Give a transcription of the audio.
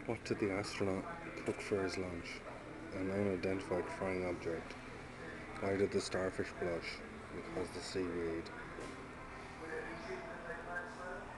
What did the astronaut cook for his lunch? An unidentified frying object. Why did the starfish blush? Because the seaweed.